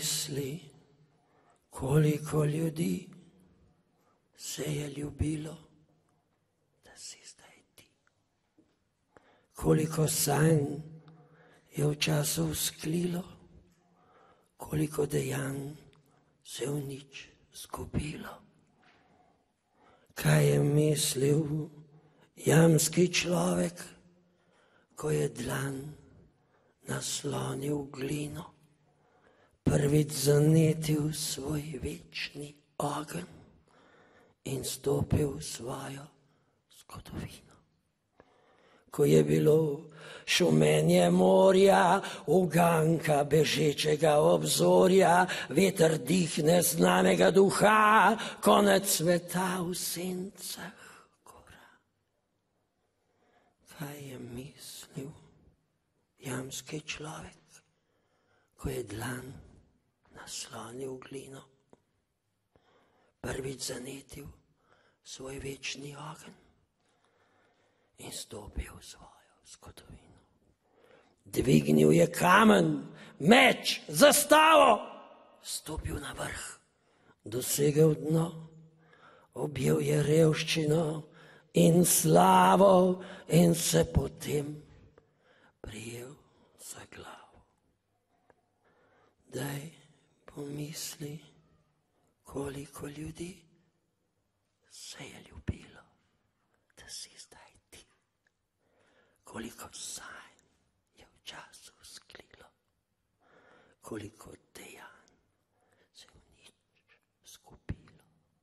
misli, koliko ljudi se je ljubilo, da si zdaj ti. Koliko sanj je v času vzklilo, koliko dejanj se v nič zgubilo. Kaj je mislil jamski človek, ko je dlan naslonil glino, prvič zanetil svoj večni ogenj in stopil v svojo zgodovino. Ko je bilo šumenje morja, uganka bežečega obzorja, veter dihne znanega duha, konec sveta v sencah gora. Kaj je mislil jamski človek, ko je dlan naslonil glino, prvič zanetil svoj večni ogenj in stopil v svojo zgodovino. Dvignil je kamen, meč, zastavo, stopil na vrh, dosegel dno, objel je revščino in slavo in se potem prijel za glavo. Daj pomisli, koliko ljudi se je ljubilo, da si zdaj ti. Koliko sanj je v času vzklilo, koliko dejanj se v nič zgubilo.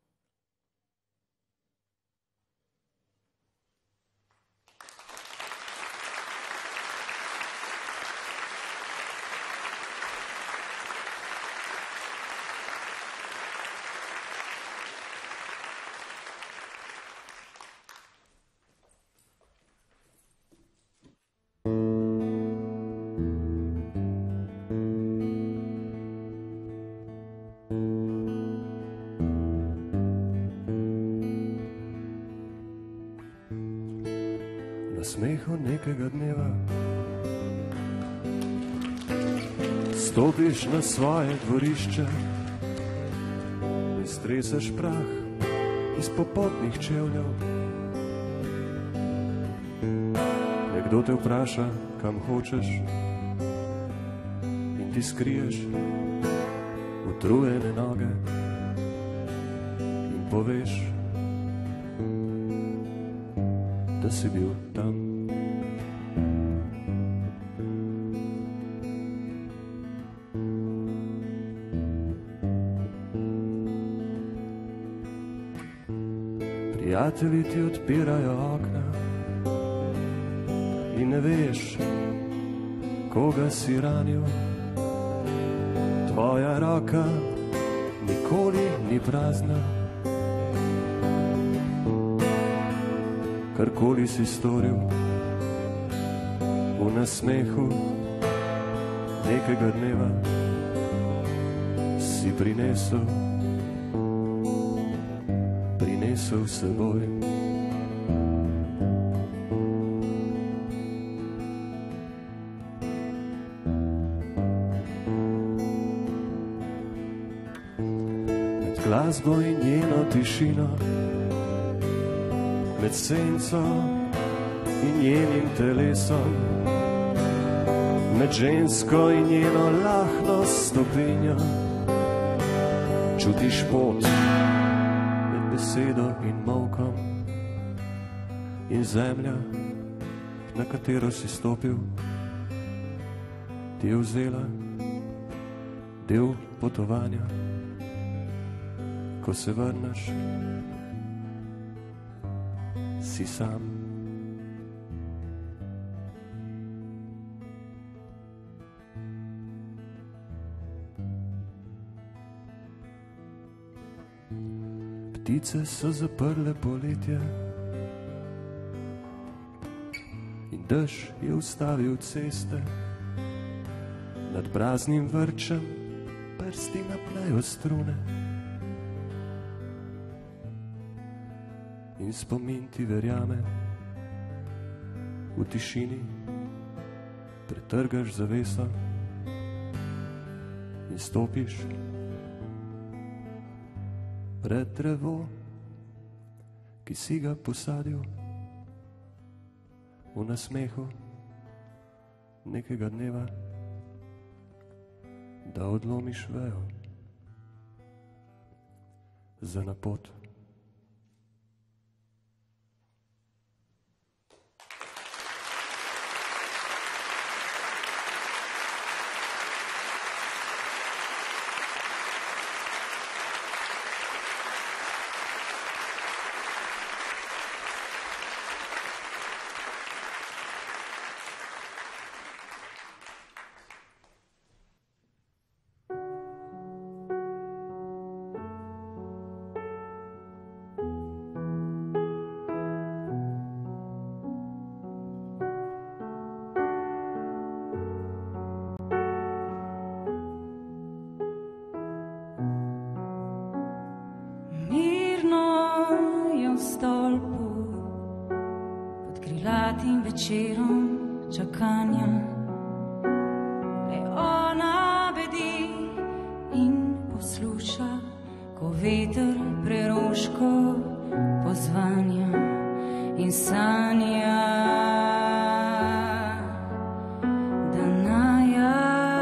Na smehu nekega dneva stopiš na svoje dvorišče in streseš prah iz popotnih čevljev. Nekdo te vpraša, kam hočeš, in ti skriješ utrujene noge in poveš, da si bil tam. Prijatelji ti odpirajo okna in ne veš, koga si ranil. Tvoja roka nikoli ni prazna. Karkoli si storil, v nasmehu nekega dneva si prinesel s seboj. Med glasbo in njeno tišino, med senco in njenim telesom, med žensko in njeno lahno stopinjo, čutiš pot med besedo in molkom, in zemlja, na katero si stopil, ti je vzela del potovanja. Ko se vrneš, si sam. Ptice so zaprle poletje in dež je ustavil ceste. Nad praznim vrčem prsti napnejo strune in spomin ti verjame. V tišini pretrgaš zaveso in stopiš pred drevo, ki si ga posadil v nasmehu nekega dneva, da odlomiš vejo za na pot. Večerom čakanja le ona bedi in posluša, ko veter preroško pozvanja in sanja, da naja,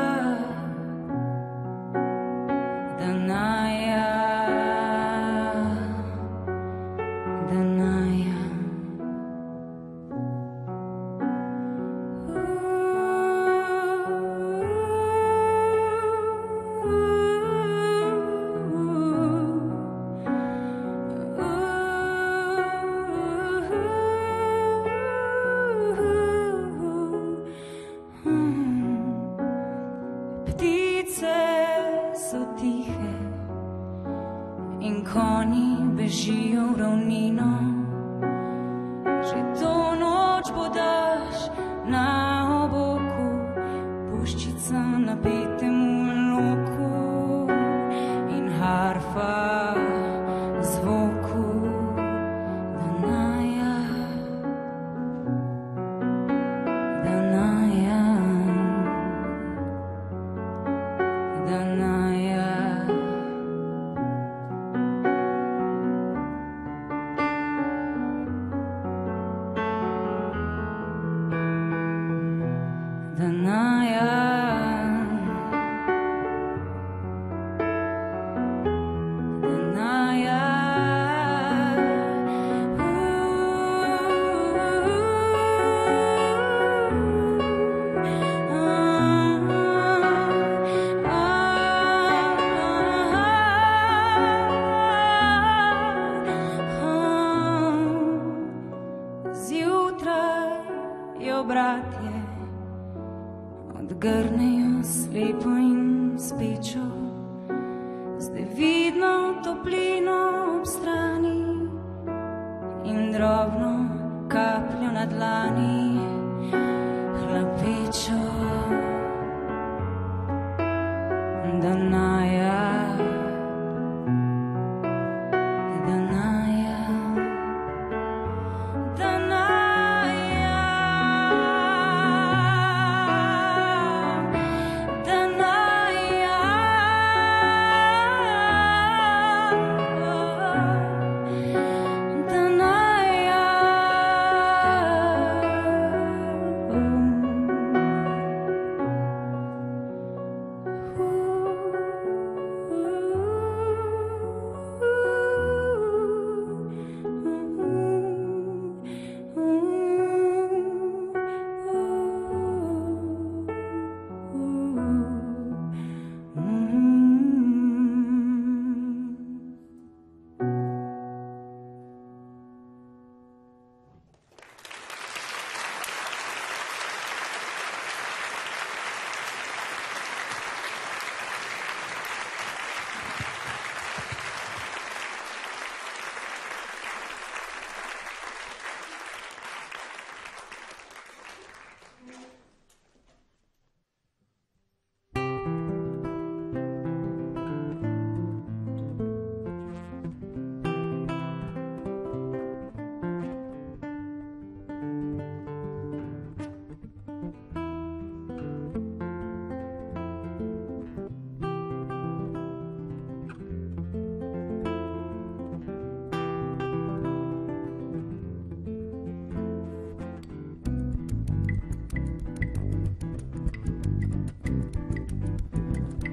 da naja, da naja. In konji bežijo v ravnino, že to noč bo daš na oboku, puščica na petemu loku in harfa zvoku, da naja, da naja, da naja. Bratje odgrnejo slepo in spečo, zdaj vidno toplino ob strani in drobno kapljo na dlani hlapečo, da naja, da naja, da naja.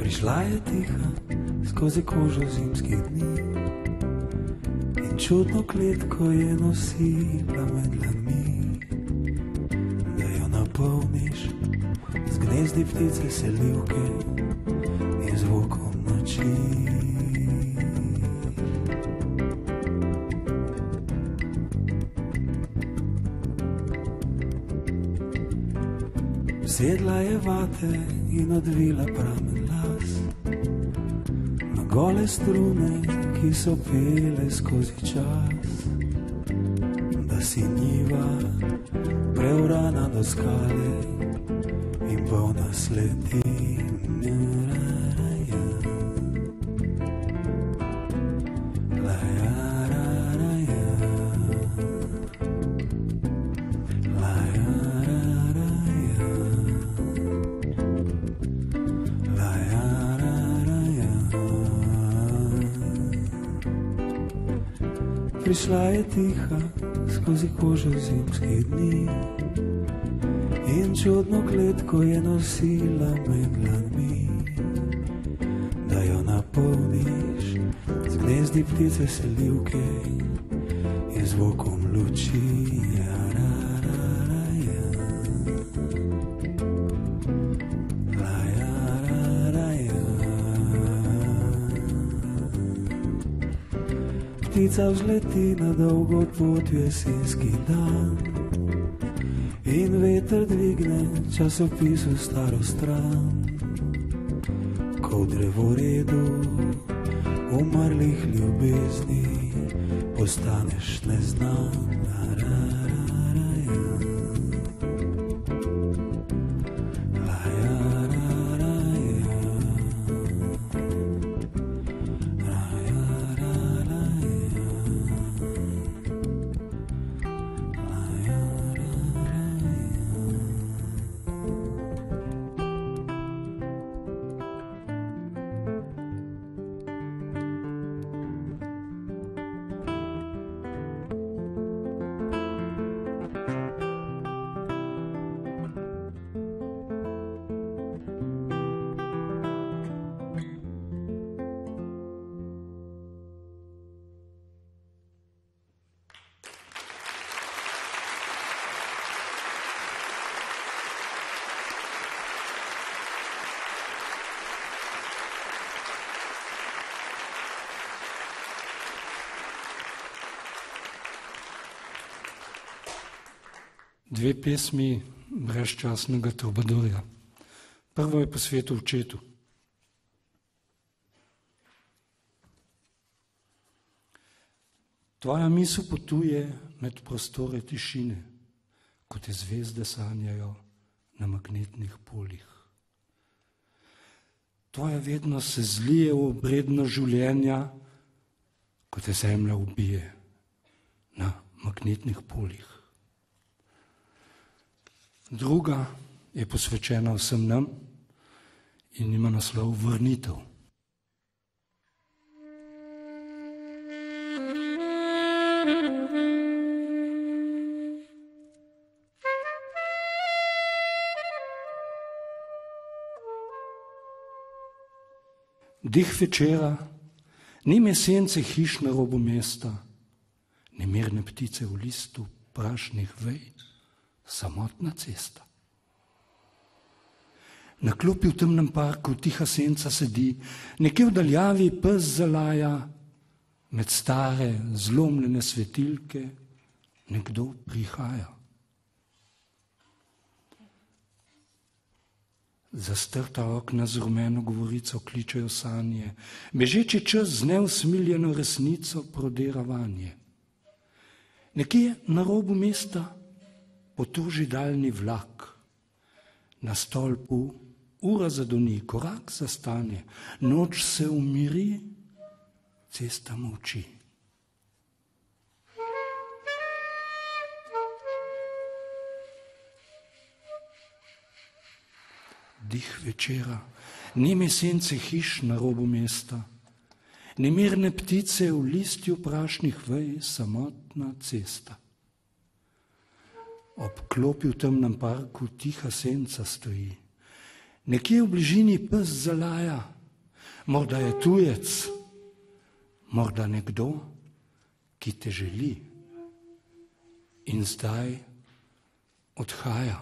Prišla je tiha skozi kožo zimskih dni in čudno kletko je nosila med dlanmi, da jo napolniš z gnezdi ptice selivke in zvokom noči. Sedla je vate in odvila pramen las na gole strune, ki so pele skozi čas, da si njiva preurana do skale in polna sledi. Prišla je tiha skozi kožo zimskih dni in čudno kletko je nosila med dlanmi, da jo napolniš z gnezdi ptice selivke in zvokom luči. Ptica vzleti na dolgo pot v jesenski dan in veter dvigne časopis v staro stran, ko v drevoredu umrlih ljubezni postaneš neznan. Dve pesmi brezčasnega trubadurja. Prvo je posvetil očetu. Tvoja misel potuje med prostore tišine, kot te zvezde sanjajo na magnetnih poljih. Tvoja vednost se zlije v obredno življenja, kot te zemlja ubije na magnetnih poljih. Druga je posvečena vsem nam in ima naslov Vrnitev. Dih večera, ni mesence hiš na robu mesta, nemirne ptice v listu prašnih vej, samotna cesta. Na klopi v temnem parku tiha senca sedi, nekje v daljavi pes zalaja, med stare zlomljene svetilke nekdo prihaja. Zastrta okna z rumeno govorico kličejo sanje, bežeči čas z neusmiljeno resnico prodira vanje. Nekje na robu mesta potuži daljni vlak, na stolpu ura zadoni, korak zastane, noč se umiri, cesta molči. Dih večera, ni mesence hiš na robu mesta, nemirne ptice v listju prašnih vej, samotna cesta. Ob klopi v temnem parku tiha senca stoji. Nekje v bližini pes zalaja, Morda je tujec, morda nekdo, ki te želi in zdaj odhaja.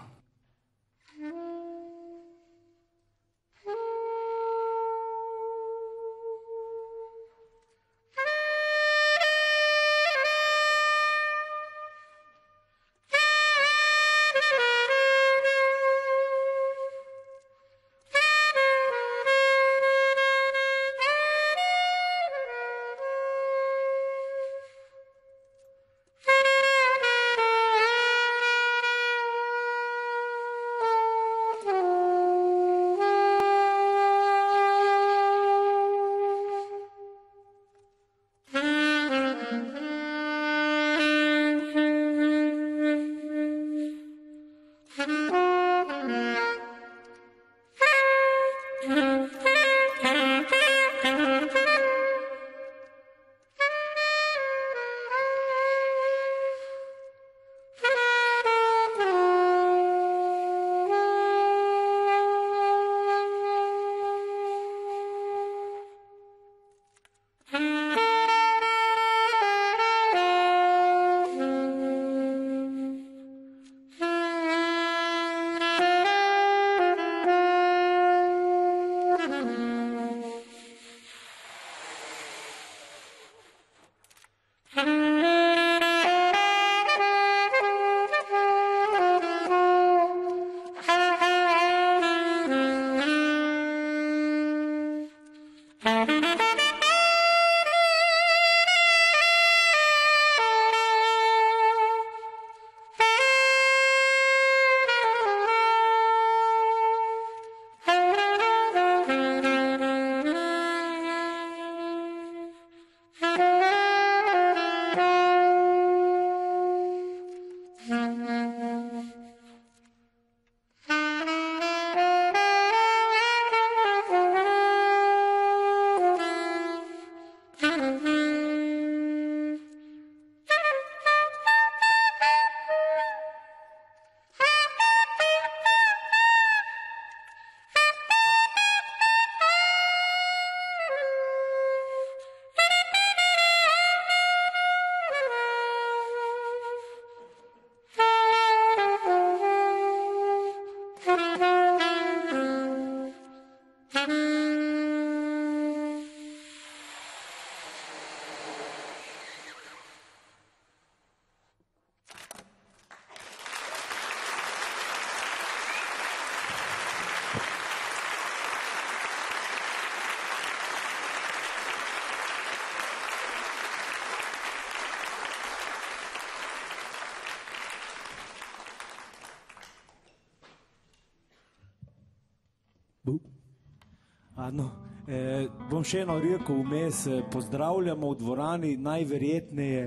Bom še eno rekel vmes, pozdravljamo v dvorani najverjetneje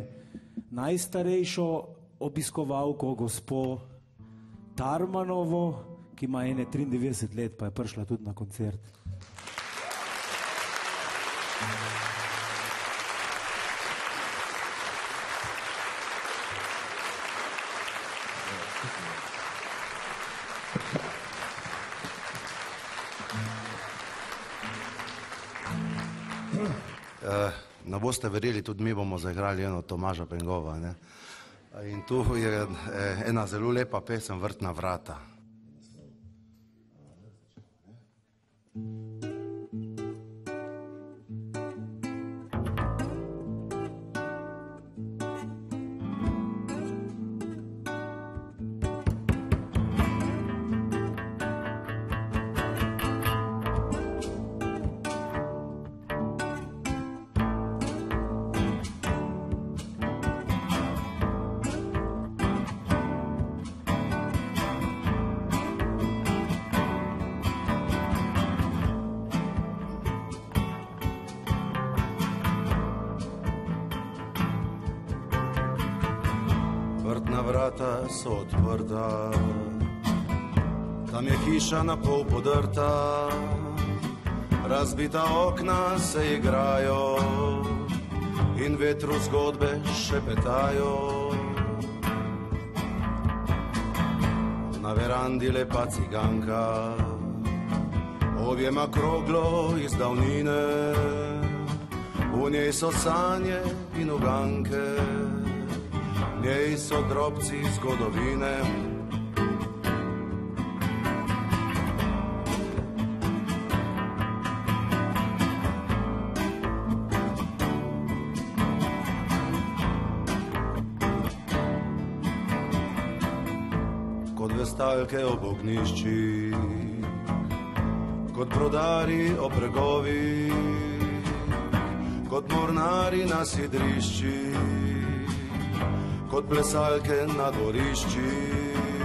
najstarejšo obiskovalko, gospo Tarmanovo, ki ima 93 let, pa je prišla tudi na koncert. Ne boste verjeli, tudi mi bomo zaigrali eno Tomaža Pengova. In tu je ena zelo lepa pesem, Vrtna vrata. Vrtna vrata so odprta, tam je hiša na pol podrta, razbita okna se igrajo in vetru zgodbe šepetajo. Na verandi lepa ciganka objema kroglo iz davnine, v njej so sanje in uganke, v njej so drobci zgodovine. Kot vestalke ob ogniščih, kot brodari o bregovih, kot mornari na sidriščih, kot plesalke na dvoriščih.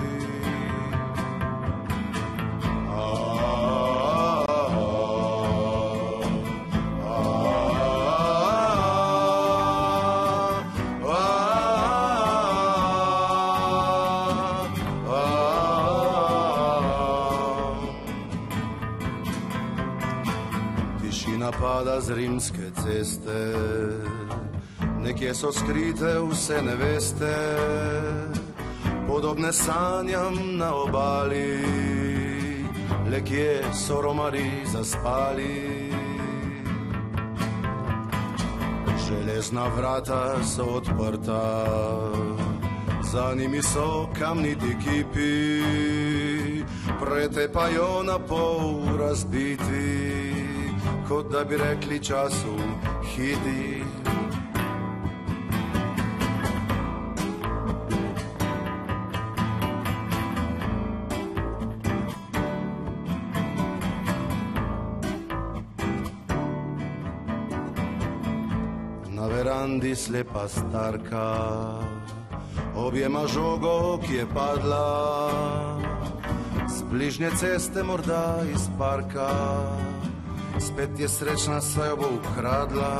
Pada z rimske ceste, nekje so skrite vse neveste, podobne sanjam na obali, le kje so romari zaspali. Železna vrata so odprta, za njimi so kamniti kipi, pretepajo na pol razbiti, kot da bi rekli času hiti. Na verandi slepa starka objema žogo, ki je padla z bližnje ceste, morda iz parka. Spet je srečna, saj jo bo ukradla.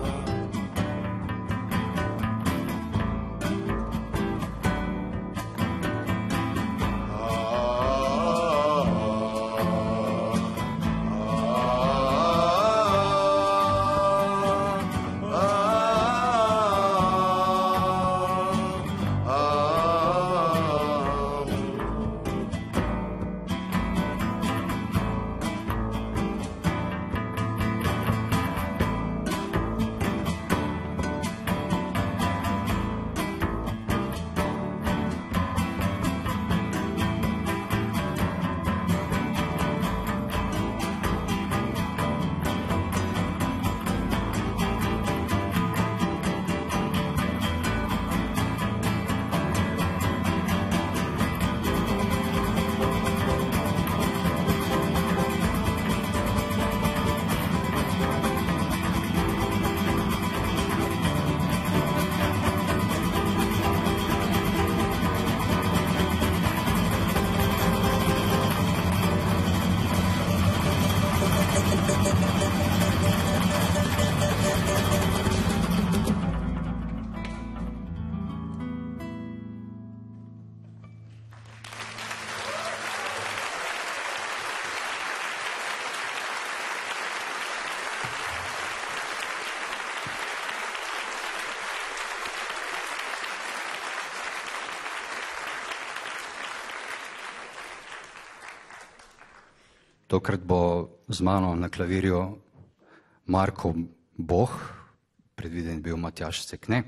Tokrat bo z mano na klavirju Marko Boh, predviden bil Matjaž Cekne.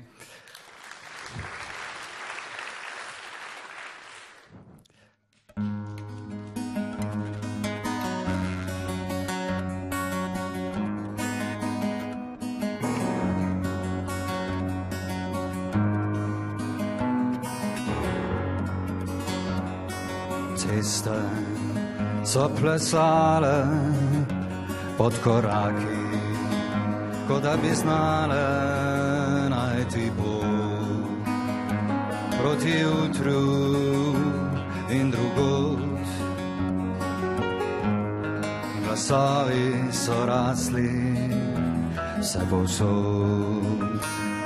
Ceste so plesale pod koraki, kot da bi znale najti pot proti jutru in drugod. Glasovi so rasli vse povsod,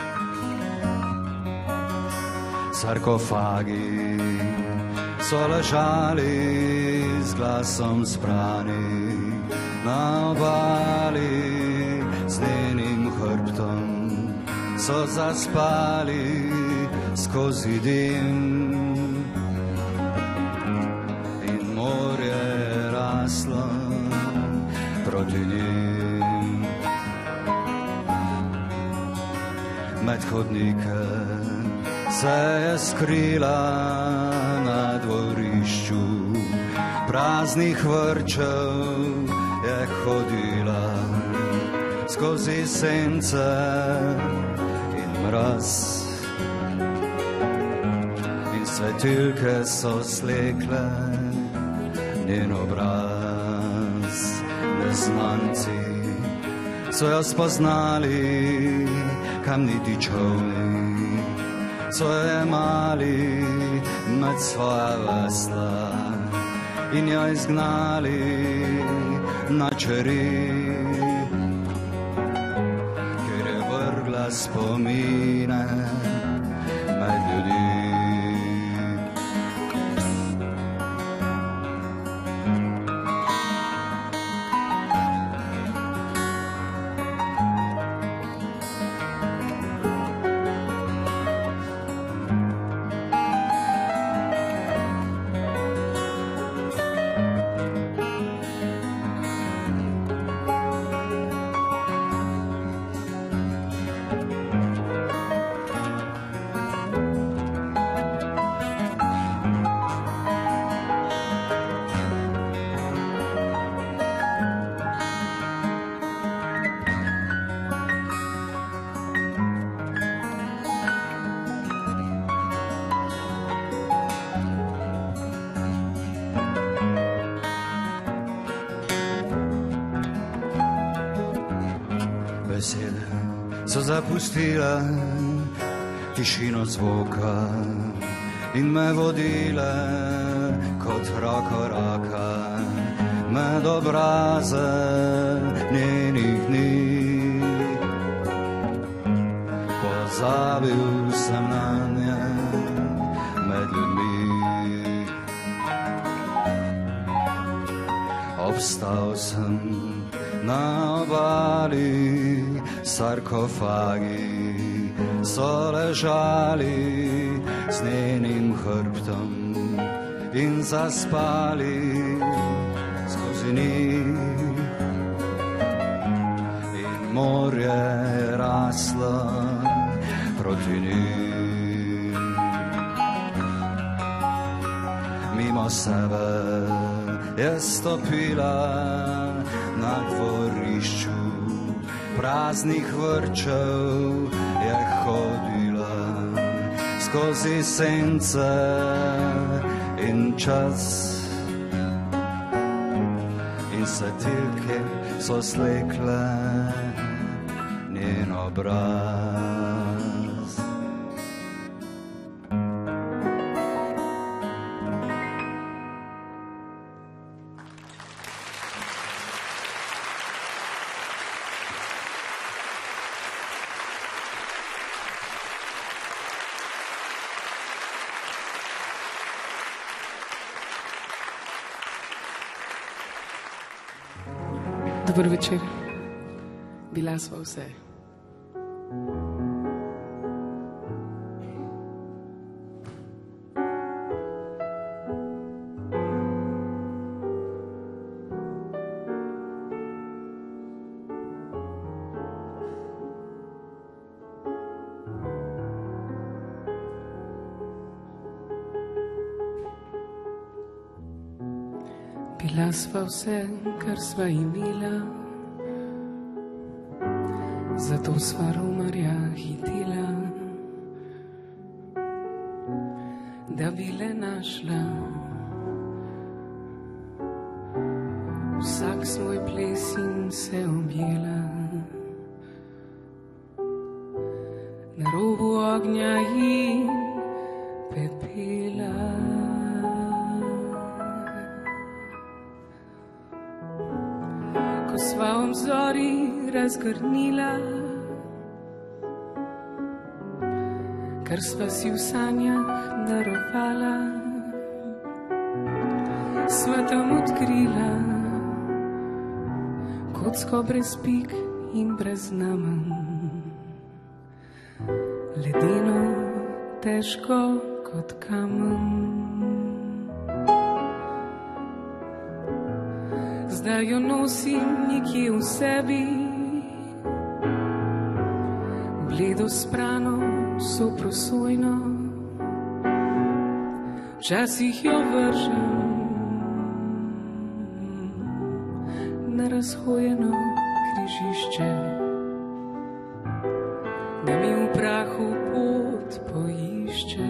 sarkofagi so ležali z glasom zbrani na obali, z njenim hrbtom so zaspali skozi dim in morje raslo med hodnike se je skrila na dvorišču, praznih vrčev je hodila skozi sence in mraz. In svetilke so slekle njen obraz. Neznanci so jo spoznali, kamniti čolni so jo jemali med svoja vesla in jo izgnali na čeri, kjer je vrgla spomine med ljudi. Besede so zapustile tišino zvoka in me vodile kot roko raka med obraze njenih dni. Pozabil sem na nje med ljudmi. Obstal sem na obali, sarkofagi so ležali s njenim hrbtom in zaspali skozi njih. In morje je raslo proti njih. Mimo sebe je stopila na dvorišču, praznih vrčev je hodila skozi sence in čas. In svetilke so slekle njen obraz. Dober večer, bila sva vse. Bila sva vse, kar sva imela, zato sva romarja hitela, da bi le našla vsak svoj ples in se objela. Na robu ognja in pepela. Ko sva obzori razgrnila, kar sva si v sanjah darovala, sva tam odkrila kocko brez pik in brez namen, ledeno, težko kot kamen. Zdaj jo nosim nekje v sebi, bledo sprano, soprosojno, včasih jo vržem na razhojeno križišče, da mi v prahu pot poišče.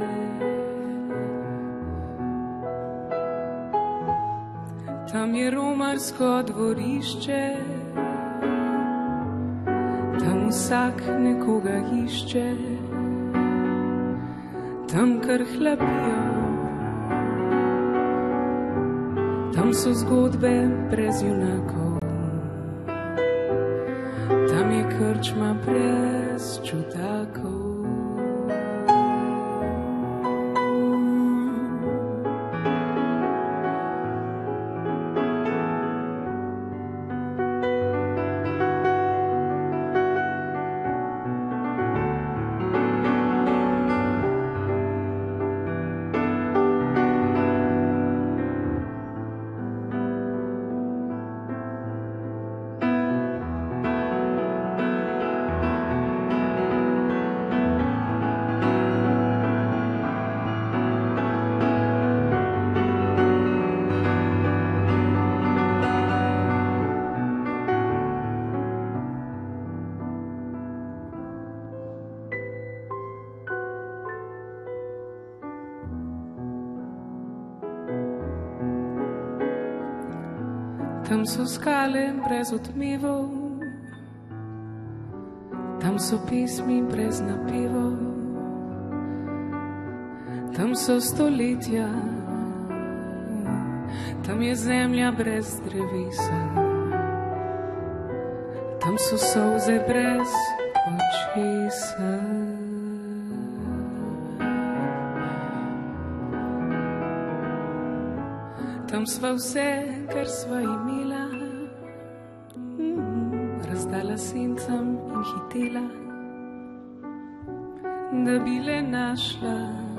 Tam je romarsko dvorišče, tam vsak nekoga išče, tam kar hlapijo, tam so zgodbe brez junakov, tam je krčma brez čudakov. Tam so skale brez odmevov, tam so pesmi brez napevov, tam so stoletja, tam je zemlja brez drevesa, tam so solze brez očesa. Tam sva vse, kar sva imela, razdala sencam in hitela, da bi le našla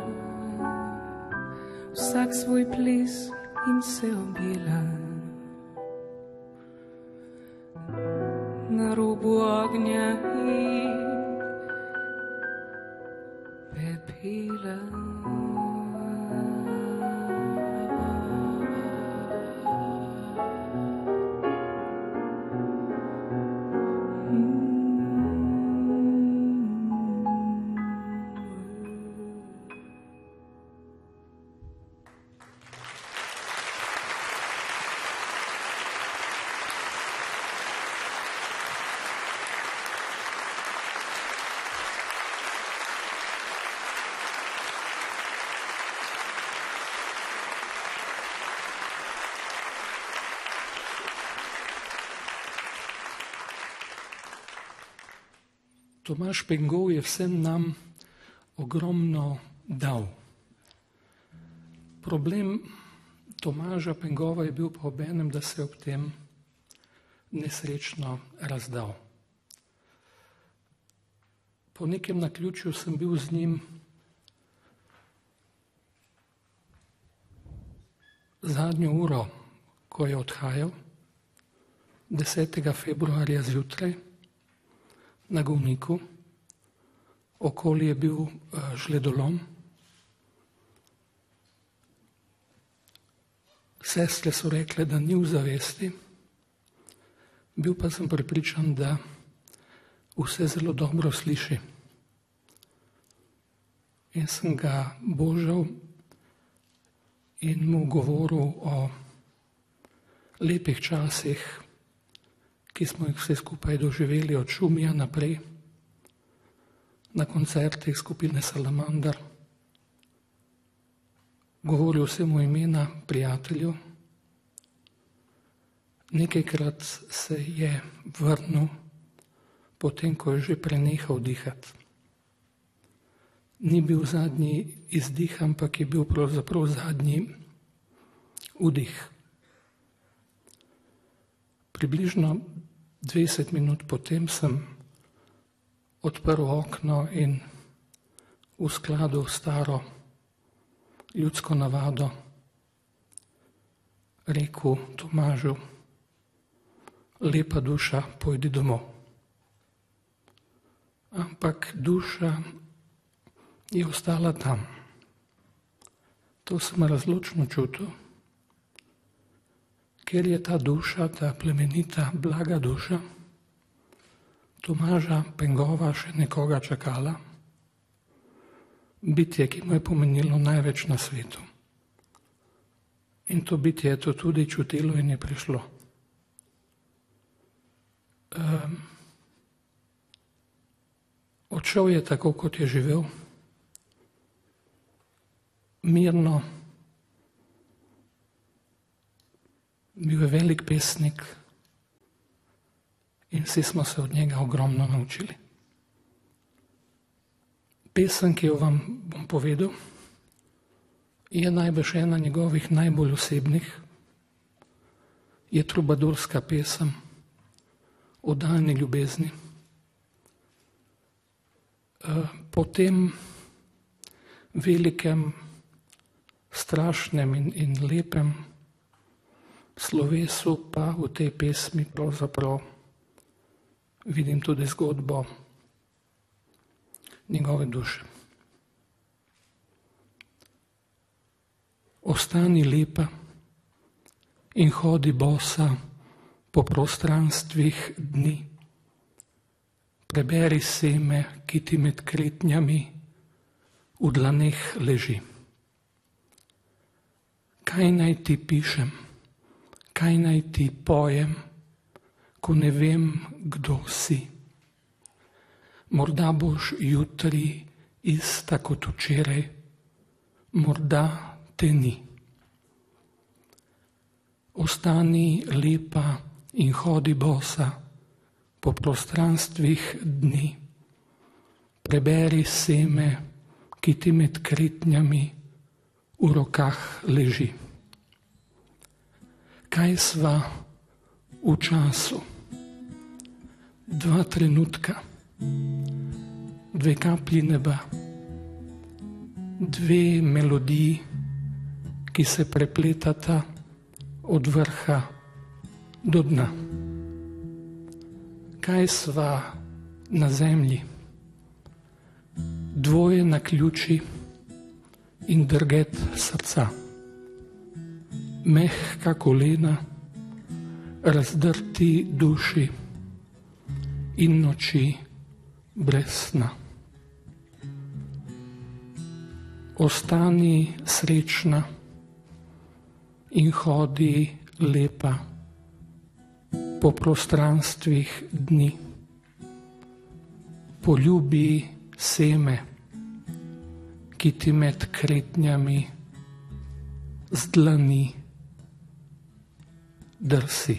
vsak svoj ples in se objela. Na robu ognja in pepela. Tomaž Pengov je vsem nam ogromno dal. Problem Tomaža Pengova je bil pa obenem, da se je ob tem nesrečno razdal. Po nekem naključju sem bil z njim zadnjo uro, ko je odhajal, 10. februarja zjutraj, na Govniku, okoli je bil žledolom. Sestre so rekle, da ni v zavesti, bil pa sem prepričan, da vse zelo dobro sliši. In sem ga božal in mu govoril o lepih časih, ki smo jih vse skupaj doživeli od Šumija naprej, na koncertih skupine Salamander. Govoril sem mu imena prijatelju. Nekajkrat se je vrnil, potem ko je že prenehal dihati. Ni bil zadnji izdih, ampak je bil pravzaprav zadnji vdih. Približno 20 minut potem sem odprl okno in v skladu s staro ljudsko navado rekel Tomažu: lepa duša, pojdi domov. ampak duša je ostala tam. To sem razločno čutil, ker je ta duša, ta plemenita, blaga duša Tomaža Pengova še nekoga čakala, bitje, ki mu je pomenilo največ na svetu. In to bitje je to tudi čutilo in je prišlo. Odšel je tako, kot je živel, mirno, bil je velik pesnik in vsi smo se od njega ogromno naučili. Pesem, ki jo vam bom povedal, je najbrž ena njegovih najbolj osebnih, je trubadurska pesem o daljni ljubezni. Po tem velikem, strašnem in lepem slovesu pa v tej pesmi pravzaprav vidim tudi zgodbo njegove duše. Ostani lepa in hodi bosa po prostranstvih dni. Preberi seme, ki ti med kretnjami v dlaneh leži. Kaj naj ti pišem, kaj naj ti pojem, ko ne vem, kdo si. Morda boš jutri ista kot včeraj, morda te ni. Ostani lepa in hodi bosa po prostranstvih dni. Preberi seme, ki ti med kretnjami v rokah leži. Kaj sva v času? 2 trenutka, 2 kaplji neba, 2 melodiji, ki se prepletata od vrha do dna. Kaj sva na zemlji? 2 naključji in drget srca. Mehka kolena, razdrti duši in noči brez sna. Ostani srečna in hodi lepa po prostranstvih dni. Poljubi seme, ki ti med kretnjami z dlani drsi.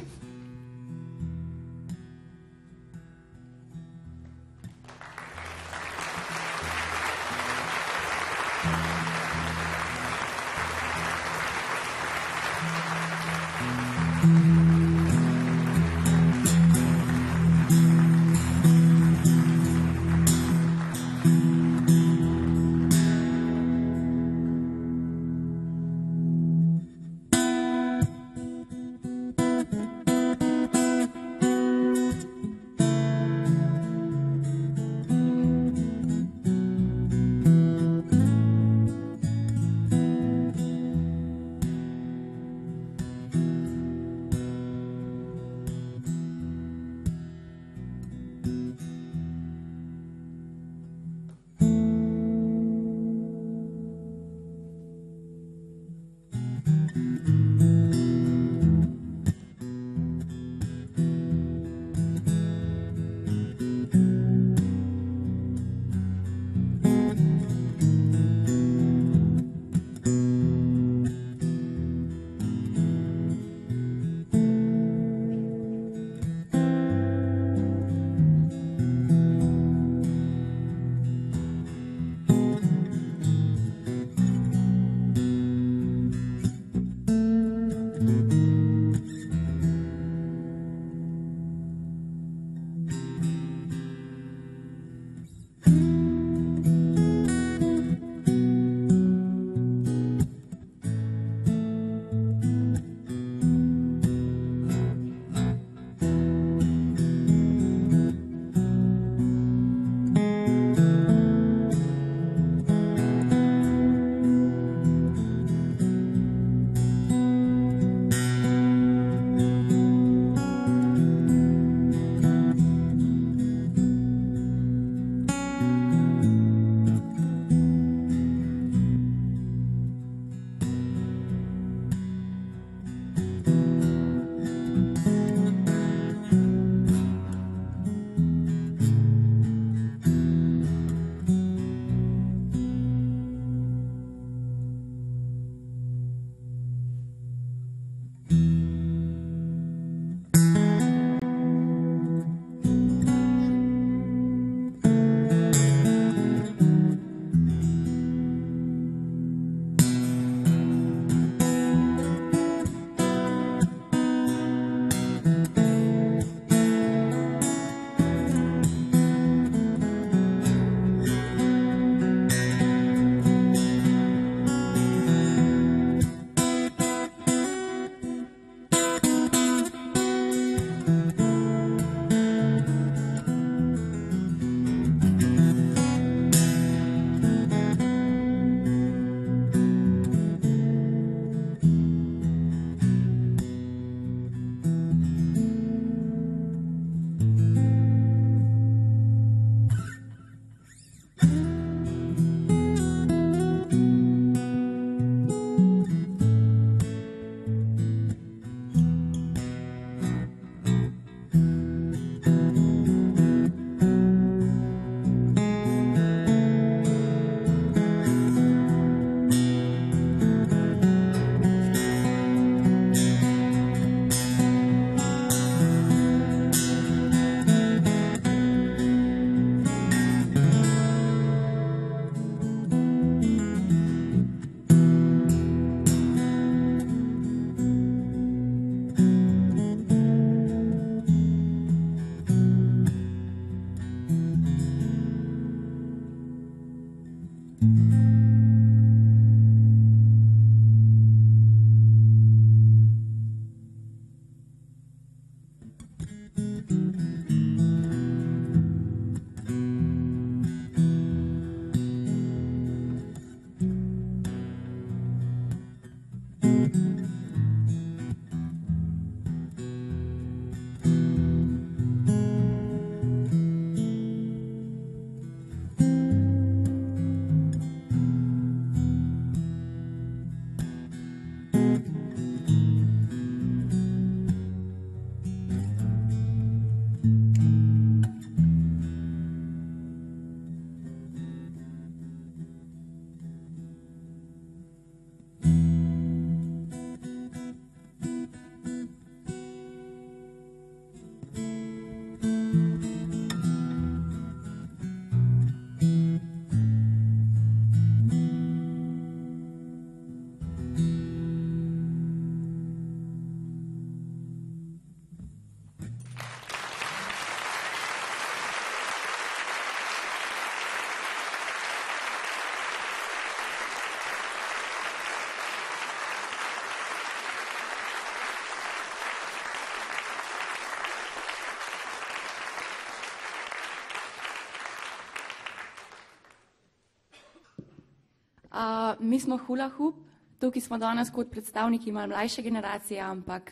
Mi smo Hula Hoop, tukaj smo danes kot predstavniki malo mlajše generacije, ampak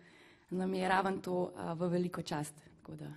nam je raven to v veliko čast. Tako da.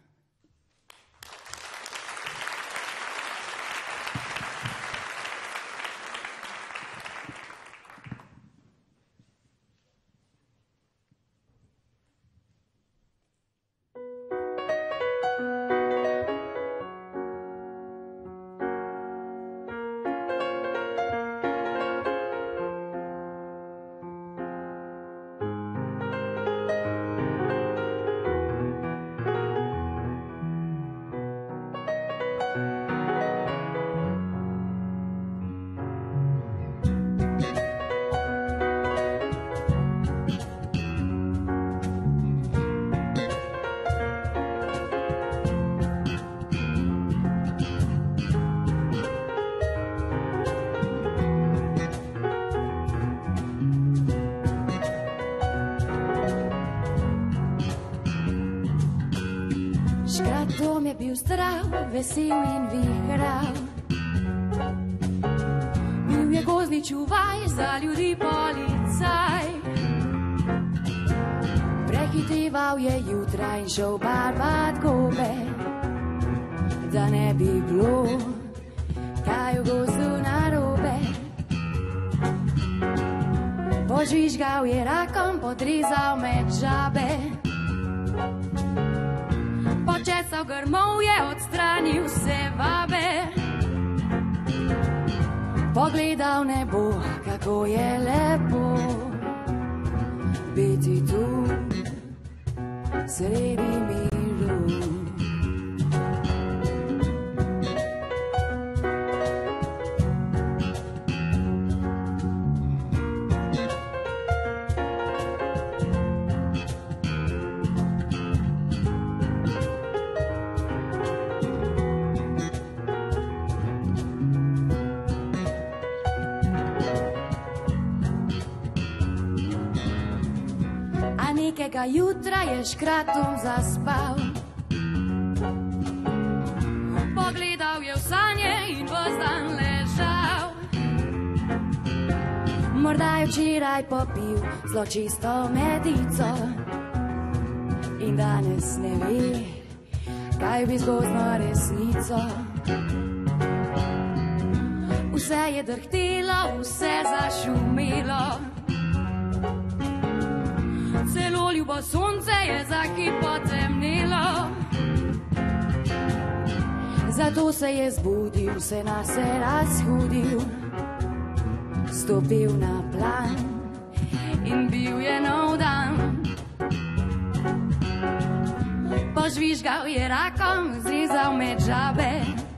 Dom je bil zdrav, vesel in vihrav. Bil je gozdni čuvaj, za ljudi policaj. Prehiteval je jutra in šel barvat gobe, da ne bi bilo kaj v gozdu narobe. Požvižgal je rakom, podrezal med žabe. Počesal grmov je, odstranil vse vabe. Pogledal nebo, kako je lepo biti tu sredi miru. Nekega jutra je škratom zaspal. Pogledal je v sanje in ves dan ležal. Morda je včeraj popil zločisto medico in danes ne ve, kaj bi z gozdno resnico. Vse je drhtelo, vse zašumelo. Celo ljubo sonce je za hip potemnilo. Zato se je zbudil, se nas je razhudil, stopil na plan in bil je nov dan. Požvižgal je rakom, zrezal med žabe,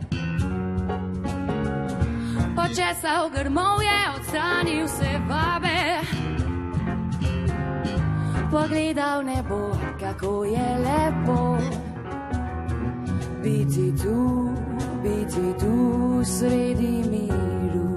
počesal grmovje, odstranil se vabe. Pogledal nebo, kako je lepo biti tu sredi miru.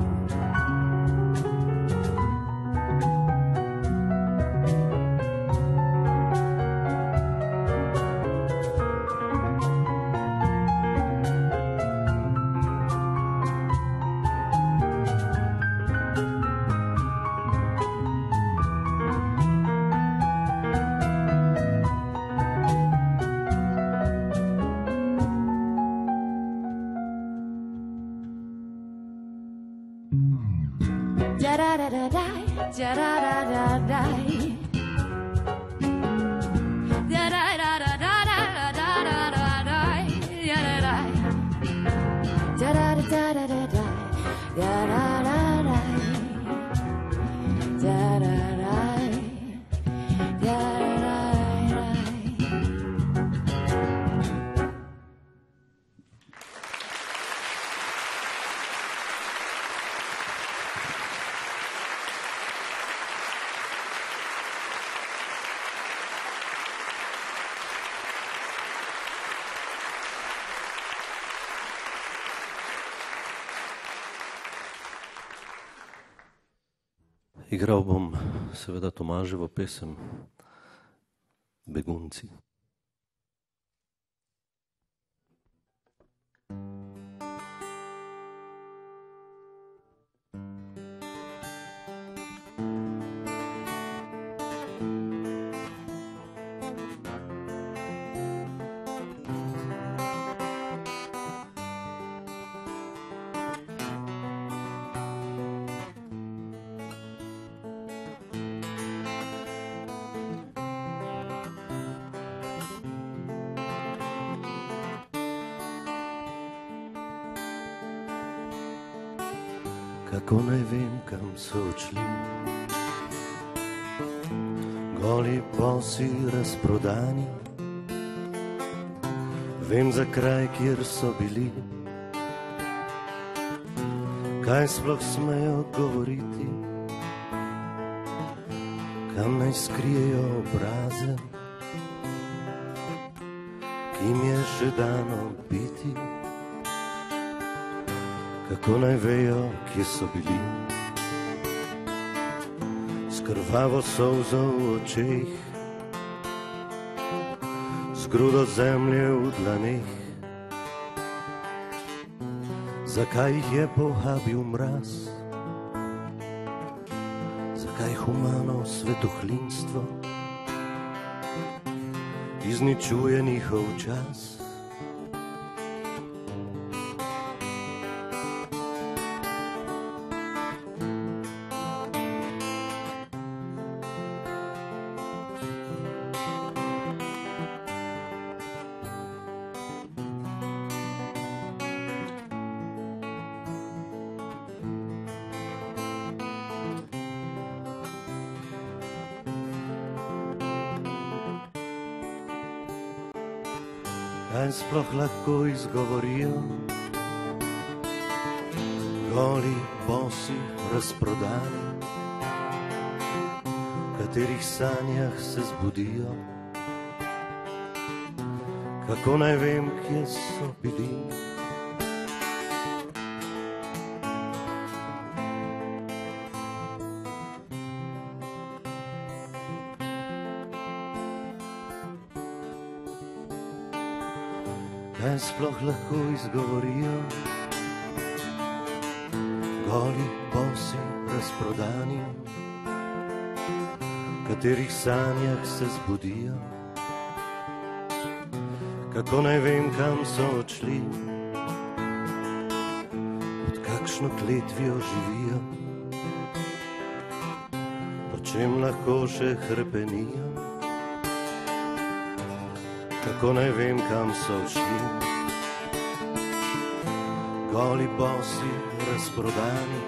Igral bom seveda Tomaževo pesem Begunci. Kako naj vem, kam so odšli, goli bosi razprodani. Vem za kraj, kjer so bili, kaj sploh smejo govoriti, kam naj skrijejo obraze, kim je še dano biti. Kako naj vejo, kje so bili, s krvavo solzo v očeh, z grudo zemlje v dlaneh. Zakaj jih je pohabil mraz, zakaj humano svetohlinstvo izničuje njihov čas. Kaj sploh lahko izgovorijo, goli, bosi, razprodani, v katerih sanjah se zbudijo. Kako naj vem, kje so bili, kaj sploh lahko izgovorijo, goli, bosi, razprodani, v katerih sanjah se zbudijo. Kako naj vem, kam so odšli, pod kakšno kletvijo živijo, po čem lahko še hrepenijo, kako naj vem, kam so šli. Goli bosi razprodani,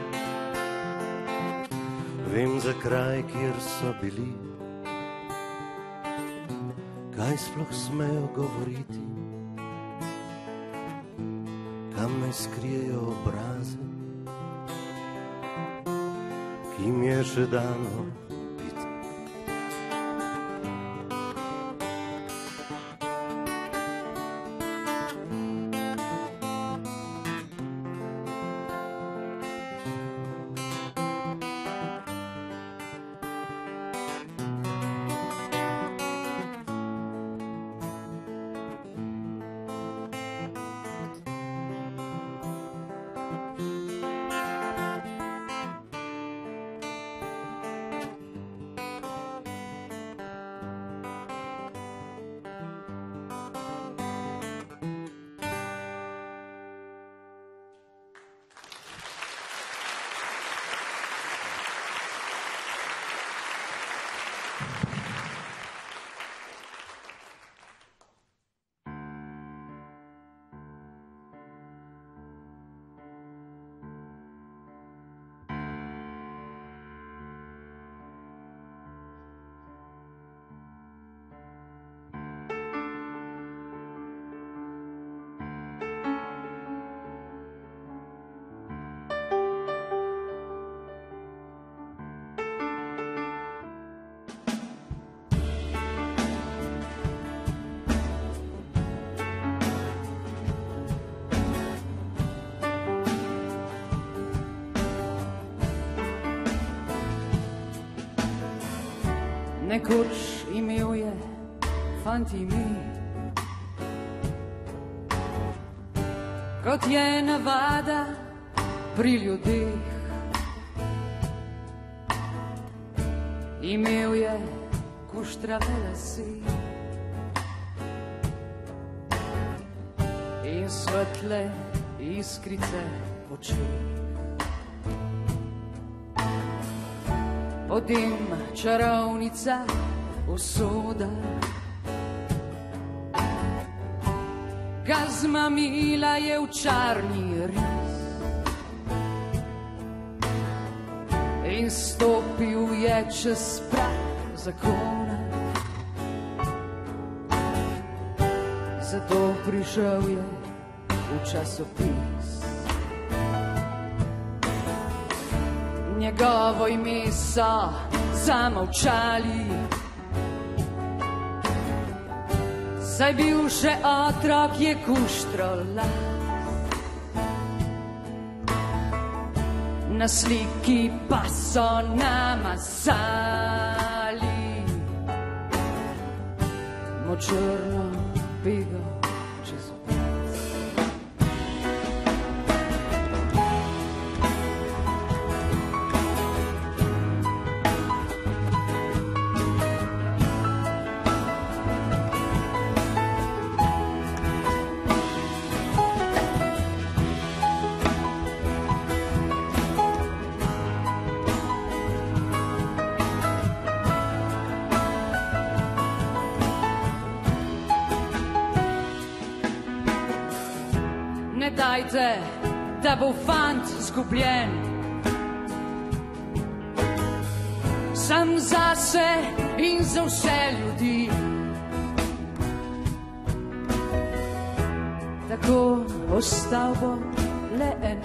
vem za kraj, kjer so bili, kaj sploh smejo govoriti, kam naj skrijejo obraze, ki jim je še dano biti. Nekoč imel je fant ime, kot je navada pri ljudeh. Imel je kuštrave lase in svetle iskrice oči. Potem čarovnica usoda ga zmamila je v čarni ris in stopil je čez prag zakona. Zato prišel je v časopis. Njegovo ime so zamolčali, saj bil še otrok je kuštral las. Na sliki pa so namazali močrno pego čez obraz. Ne dajte, da bo fant zgubljen, sam zase in za vse ljudi. Tako ostal bo le en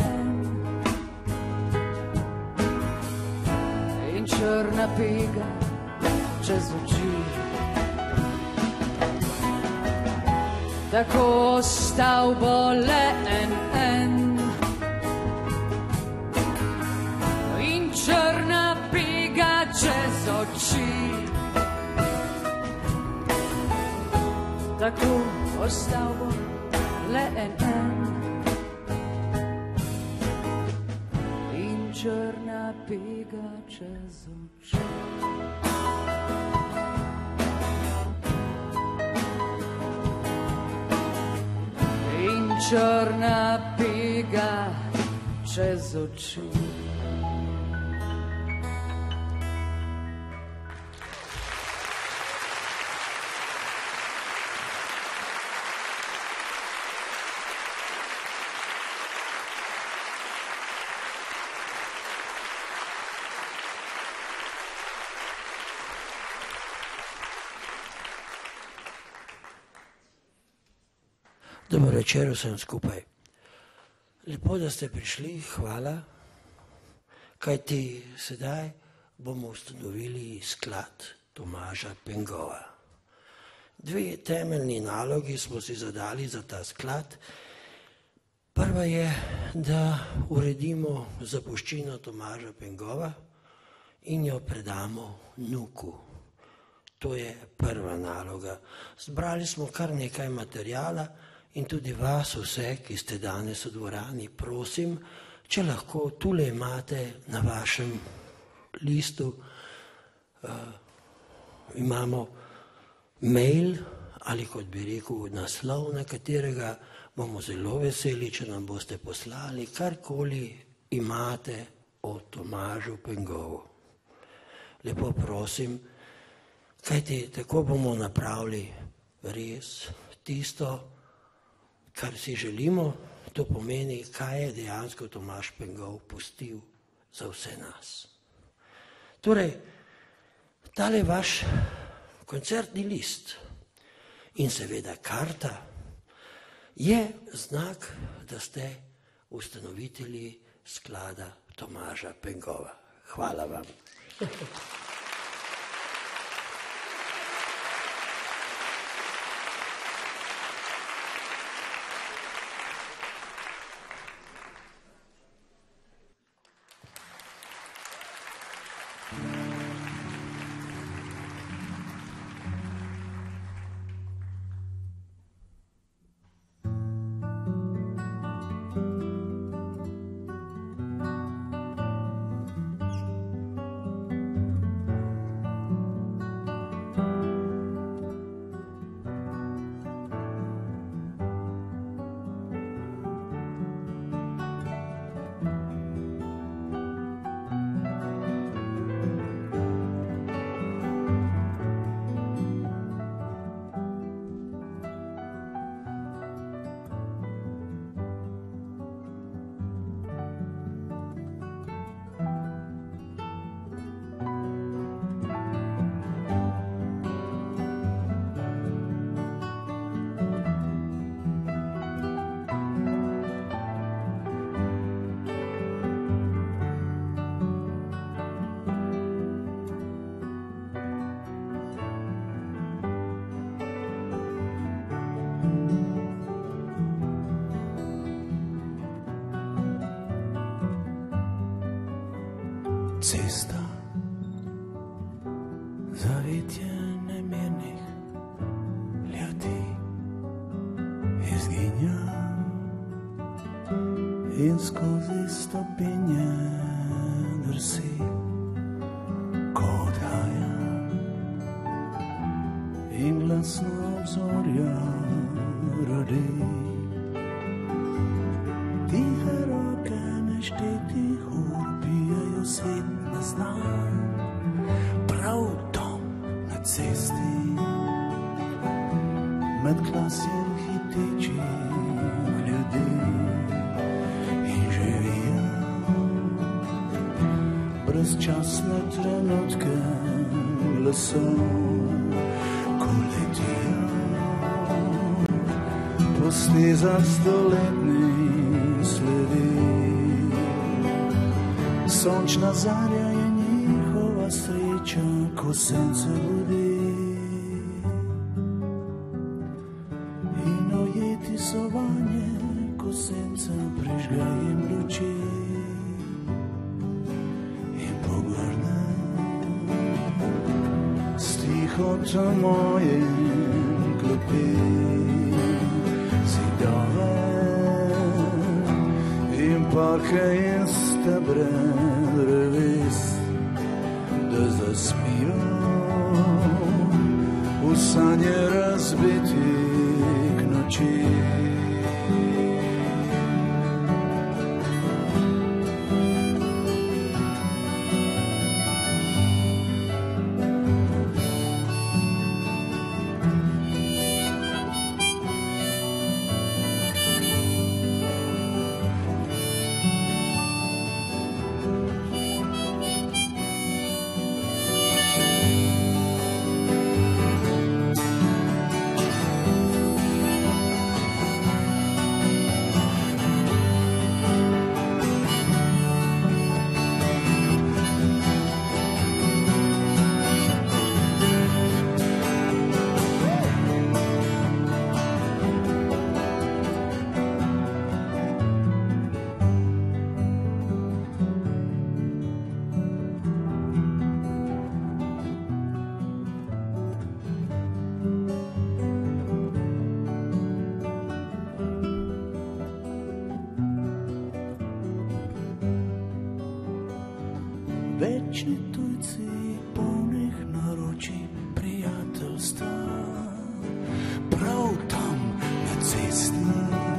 in črna pega čez oči. Tako ostal bo le en in črna pega čez oči. Tako ostal bo le en in črna pega čez oči. Črna pega čez oči. Dobro večer vsem skupaj. Lepo, da ste prišli, hvala. Kajti sedaj bomo ustanovili sklad Tomaža Pengova. Dve temeljni nalogi smo si zadali za ta sklad. Prva je, da uredimo zapuščino Tomaža Pengova in jo predamo vnuku. To je prva naloga. Zbrali smo kar nekaj materijala in tudi vas vse, ki ste danes v dvorani, prosim, če lahko tule imate na vašem listu, imamo mail ali kot bi rekel naslov, na katerega bomo zelo veseli, če nam boste poslali karkoli imate o Tomažu Pengovu. Lepo prosim, kajti tako bomo napravili res tisto, kar si želimo, to pomeni, kaj je dejansko Tomaž Pengov pustil za vse nas. Torej, tale vaš koncertni list in seveda karta je znak, da ste ustanovitelji sklada Tomaža Pengova. Hvala vam. Cesta, zavetje nemirnih ljudi izginja in skozi stopinje drsi kot haja in glasno obzorja rodi. Tihe roke neštetih ur pijejo svet na znan, prav dom na cesti, med klasjem hitečih ljudi in živijo brezčasne trenutke glasov, ko letijo po stezah stoletnih sledi. Sončna zarja je njihova sreča, ko sence budi in ujeti so vanje, ko senca prižga jim luči in pogrne s tihotom mojem klopi zidove in parke in stebre dreves, da zaspijo v sanje razbitih noči. večni tujci polnih naročij prijateljstva. Prav tam na cesti,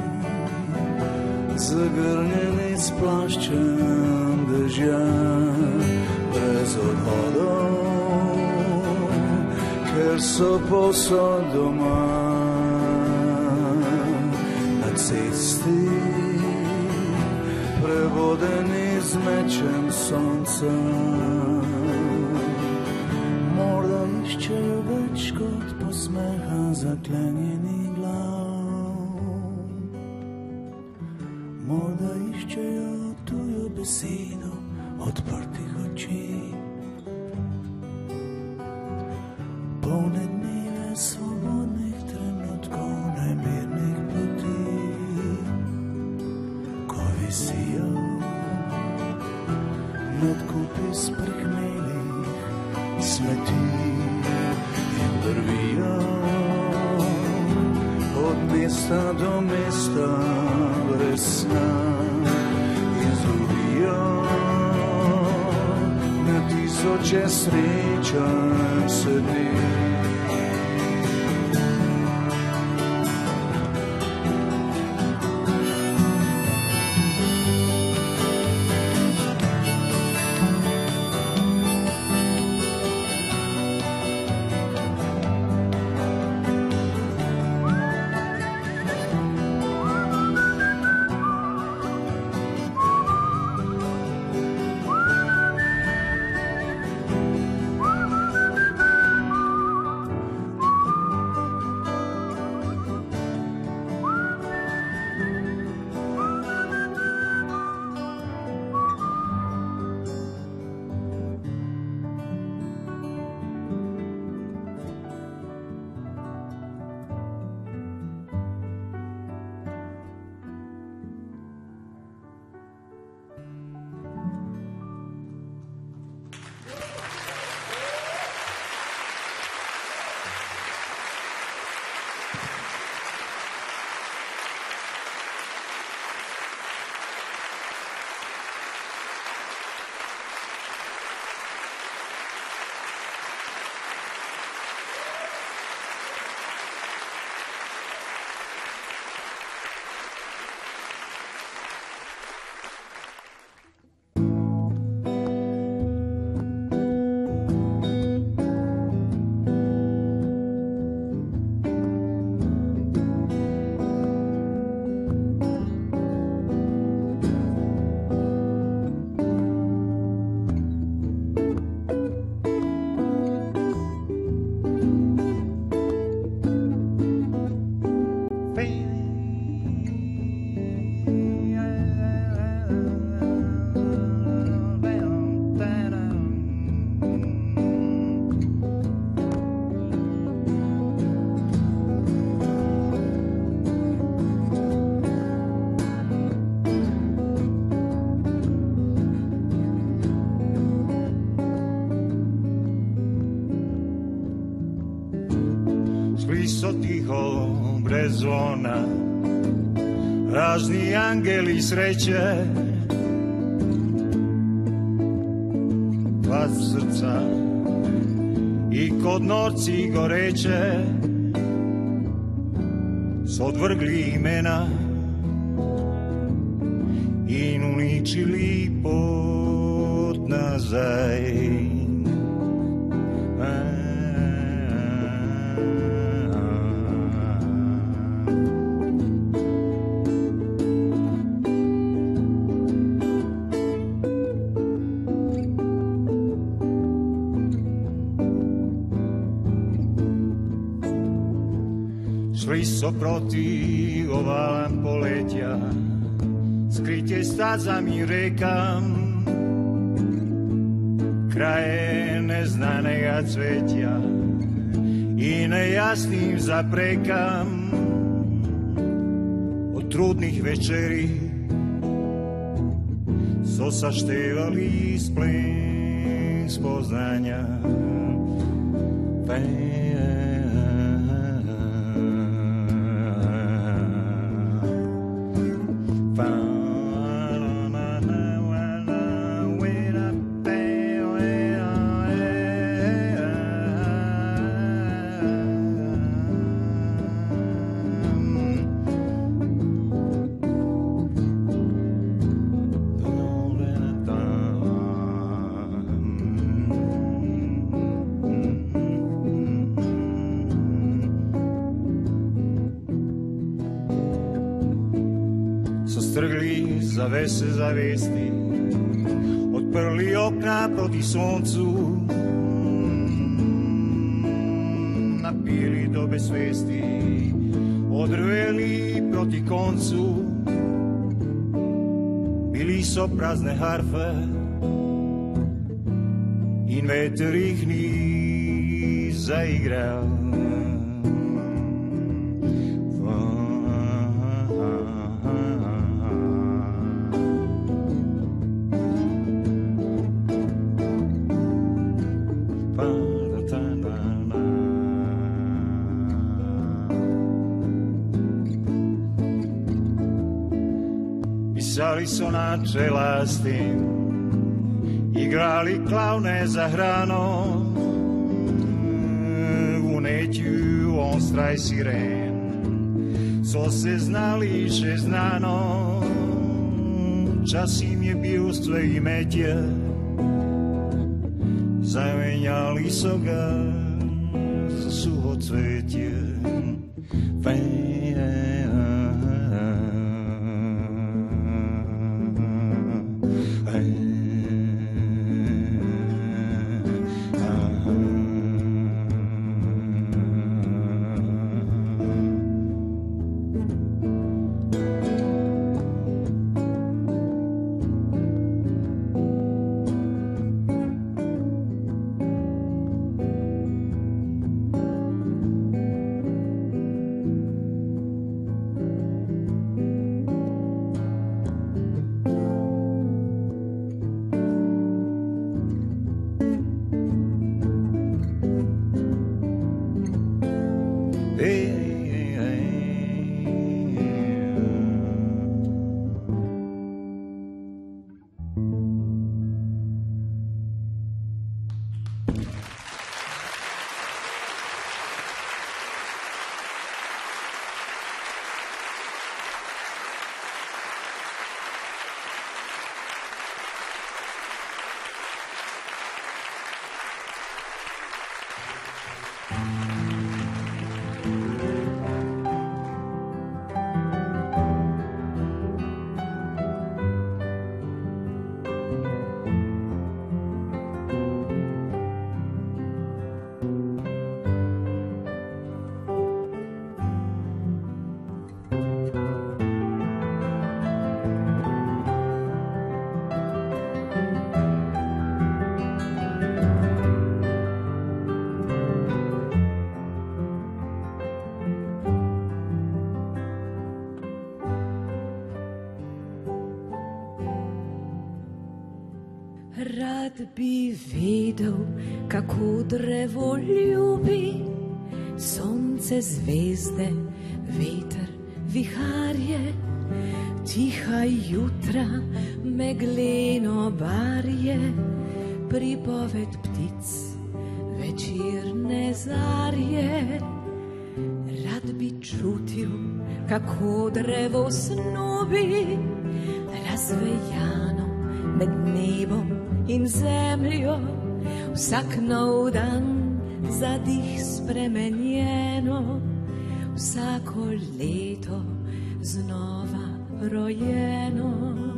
zagrnjeni s plaščem dežja, brez odhodov, ker so povsod doma. Na cesti, prebodeni z mečem sonca, morda iščejo več kot posmeha zaklenjeni glav. Morda iščejo tujo besedo odprtih oči, polne dneve svobodnih trenutkov, nemirnih poti, ko visijo med kupi sprehmelih smeti in drvijo od mesta do mesta brez sna in zgubijo na tisoče srečanj sedi. So tiho, brez zvona, razni angeli sreće, glas srca i kod norci goreće s odvrgli imena i uničili pot nazaj. Šli so proti ovalam poletja, skrytie stazami rekam, kraje neznaného cvetia i nejasným zaprekam. Od trudných večerí so sa števali z plyn spoznania. zavese zavesti, odprli okna proti soncu, napili do besvesti, odrveli proti koncu. Bili so prazne harfe in veter jih ni zaigral. Pisali so na čelasti, igrali klaune za hrano, v netju onstraj siren, so se znali še znano, čas jim je bil stve imetje, zamenjali so ga za suho cvetje. Rad bi vedel, kako drevo ljubi, sonce, zvezde, veter, viharje, tiha jutra, megleno barje, pripoved ptic, večerne zarje. Rad bi čutil, kako drevo snubi, razvejano med nebom in zemljo, vsak nov dan za dih spremenjeno, vsako leto znova rojeno.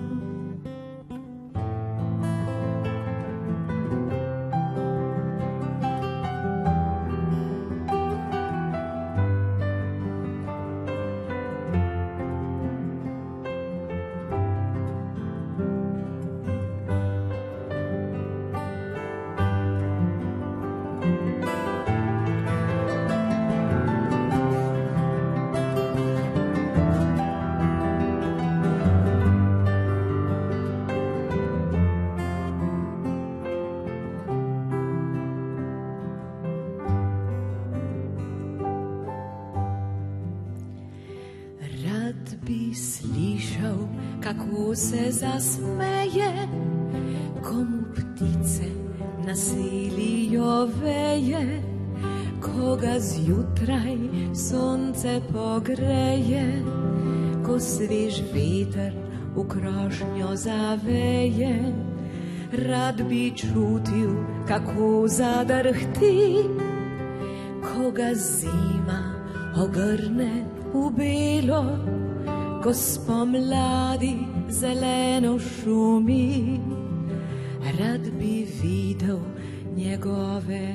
Kako se zasmeje, komu ptice nasilijo veje, koga zjutraj sonce pogreje, ko svež veter v krošnjo zaveje. Rad bi čutil, kako zadrhti, koga zima ogrne v belo, ko spomladi zeleno šumi, rad bi videl njegove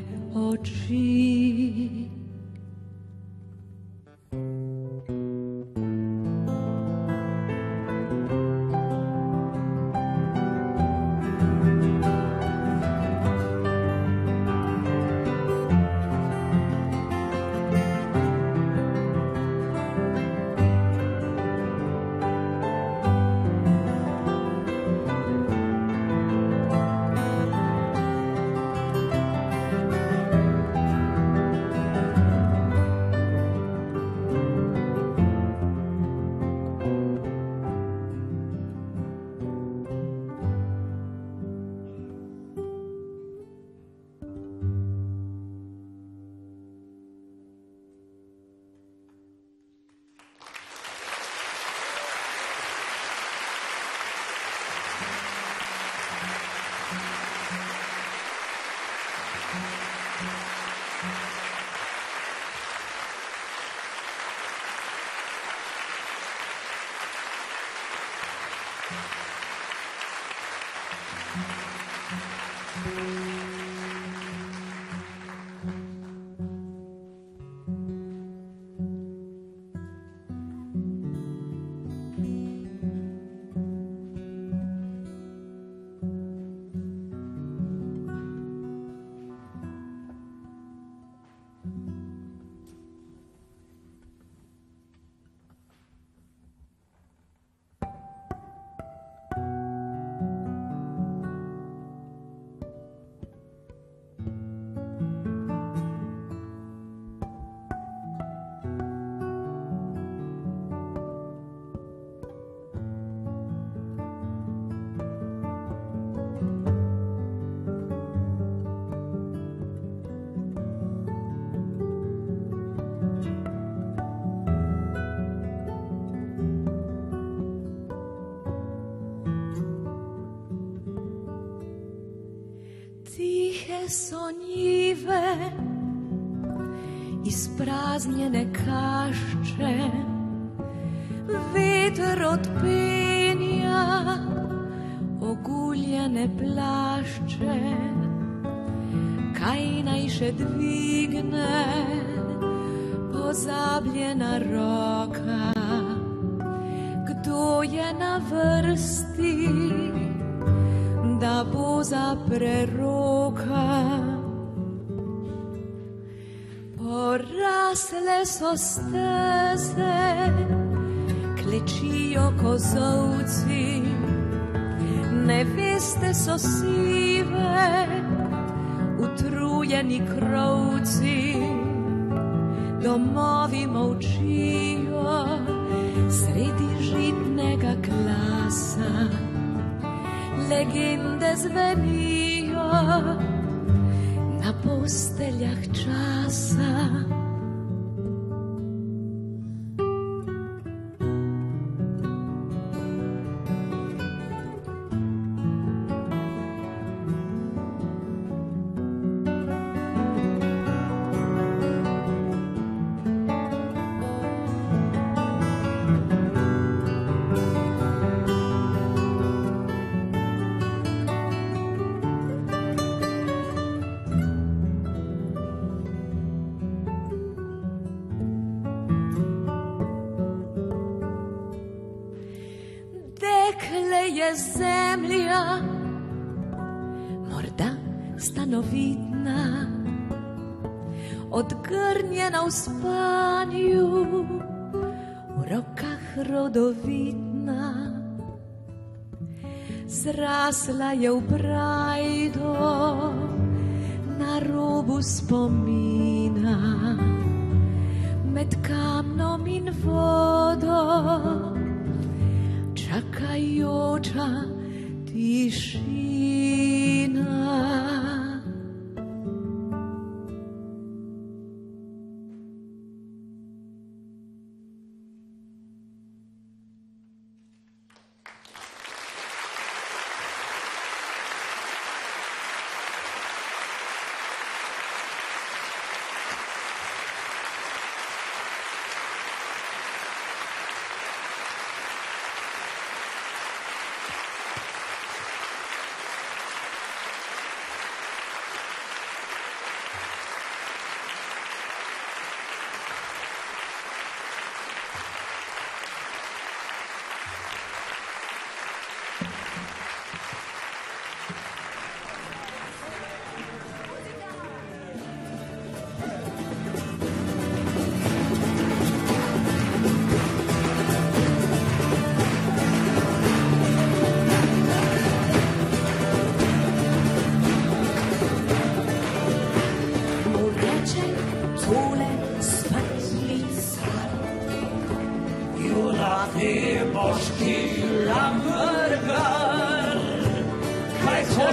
oči. Sonjive, ispraznjene kašče, veter odpenja, oguljene plašče, kaj naj še dvigne, pozabljena roka, kdo je na vrsti, da bo za preroka. Porasle so steze, klečijo kozovci, neveste so sive, utrujeni krovci, domovi molčijo sredi žitnega glasa. Legende zvenijo na posteljah časa. Zemlja, morda stanovitna, odgrnjena v spanju, v rokah rodovitna, zrasla je v brajdo na robu spomina, med kamnom in vodo. Čakajoča tišina.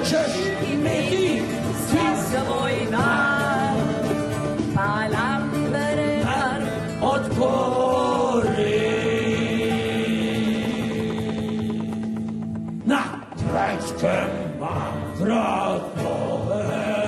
hočeš imeti svi svoj dar, pa nam vremar odgovori. Na trajskem vam vratno